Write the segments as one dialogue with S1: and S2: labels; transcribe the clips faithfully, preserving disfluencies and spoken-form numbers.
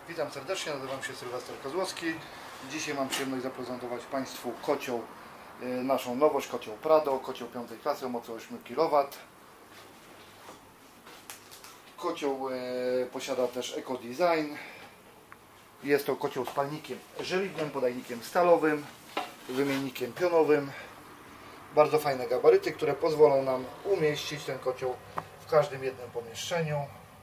S1: Witam serdecznie, nazywam się Sylwester Kozłowski. Dzisiaj mam przyjemność zaprezentować Państwu kocioł, naszą nowość, kocioł Prado, kocioł piątej klasy o mocy ośmiu kilowatów. Kocioł posiada też Eco Design. Jest to kocioł z palnikiem żeliwnym, podajnikiem stalowym, wymiennikiem pionowym. Bardzo fajne gabaryty, które pozwolą nam umieścić ten kocioł w każdym jednym pomieszczeniu.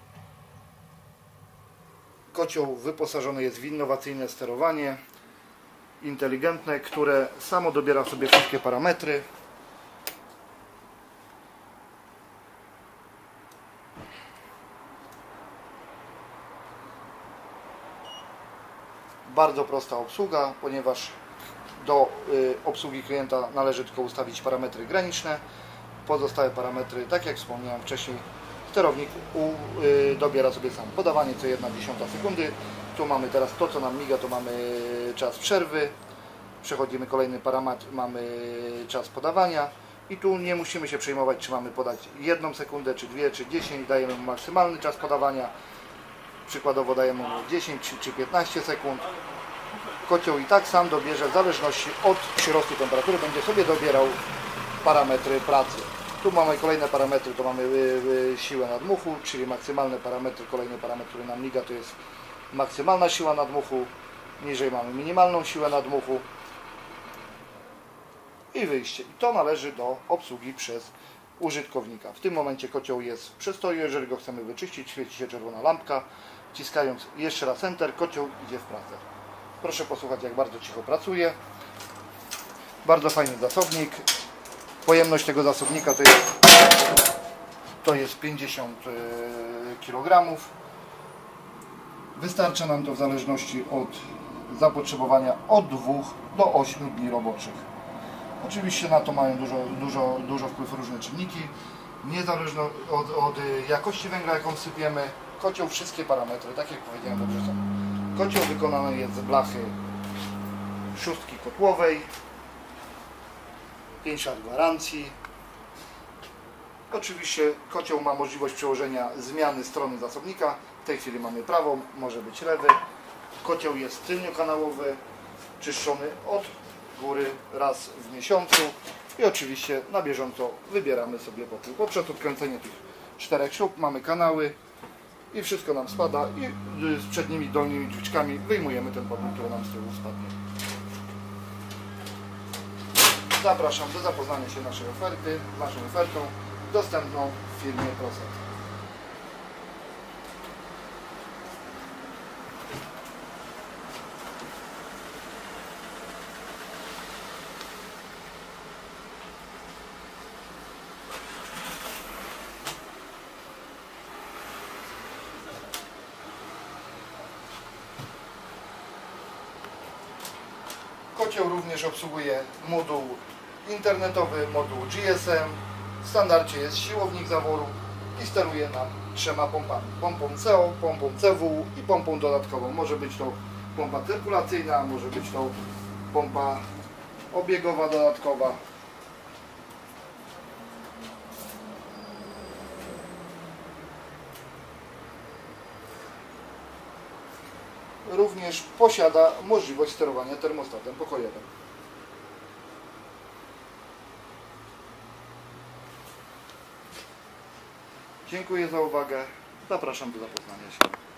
S1: Kocioł wyposażony jest w innowacyjne sterowanie inteligentne, które samo dobiera sobie wszystkie parametry. Bardzo prosta obsługa, ponieważ do y, obsługi klienta należy tylko ustawić parametry graniczne. Pozostałe parametry, tak jak wspomniałem wcześniej, sterownik u, y, dobiera sobie sam. Podawanie co jedna dziesiąta sekundy. Tu mamy teraz to, co nam miga, to mamy czas przerwy. Przechodzimy kolejny parametr, mamy czas podawania. I tu nie musimy się przejmować, czy mamy podać jedną sekundę, czy dwie, czy dziesięć. Dajemy mu maksymalny czas podawania. Przykładowo dajemy mu dziesięć czy piętnaście sekund. Kocioł i tak sam dobierze, w zależności od przyrostu temperatury, będzie sobie dobierał parametry pracy. Tu mamy kolejne parametry, to mamy siłę nadmuchu, czyli maksymalne parametry, kolejny parametr, który nam miga, to jest maksymalna siła nadmuchu, niżej mamy minimalną siłę nadmuchu i wyjście. I to należy do obsługi przez użytkownika. W tym momencie kocioł jest w przestoju, jeżeli go chcemy wyczyścić, świeci się czerwona lampka. Wciskając jeszcze raz Enter, kocioł idzie w pracę. Proszę posłuchać, jak bardzo cicho pracuje. Bardzo fajny zasobnik. Pojemność tego zasobnika to jest, to jest pięćdziesiąt kilogramów. Wystarcza nam to w zależności od zapotrzebowania od dwóch do ośmiu dni roboczych. Oczywiście na to mają dużo, dużo, dużo wpływ różne czynniki. Niezależnie od, od jakości węgla, jaką sypiemy, kocioł wszystkie parametry, tak jak powiedziałem, dobrze są. Kocioł wykonany jest z blachy szóstki kotłowej, pięć lat gwarancji. Oczywiście kocioł ma możliwość przełożenia zmiany strony zasobnika. W tej chwili mamy prawą, może być lewy. Kocioł jest tylniokanałowy, czyszczony od góry raz w miesiącu i oczywiście na bieżąco wybieramy sobie popół. Poprzez odkręcenie tych czterech śrub mamy kanały i wszystko nam spada i z przednimi dolnymi drzwiczkami wyjmujemy ten popół, który nam z tyłu spadnie. Zapraszam do zapoznania się naszej oferty, naszą ofertą dostępną w firmie Proset. Kocioł również obsługuje moduł internetowy, moduł G S M. W standardzie jest siłownik zaworu i steruje nam trzema pompami. Pompą C O, pompą C W i pompą dodatkową. Może być to pompa cyrkulacyjna, może być to pompa obiegowa dodatkowa. Również posiada możliwość sterowania termostatem pokojowym. Dziękuję za uwagę. Zapraszam do zapoznania się.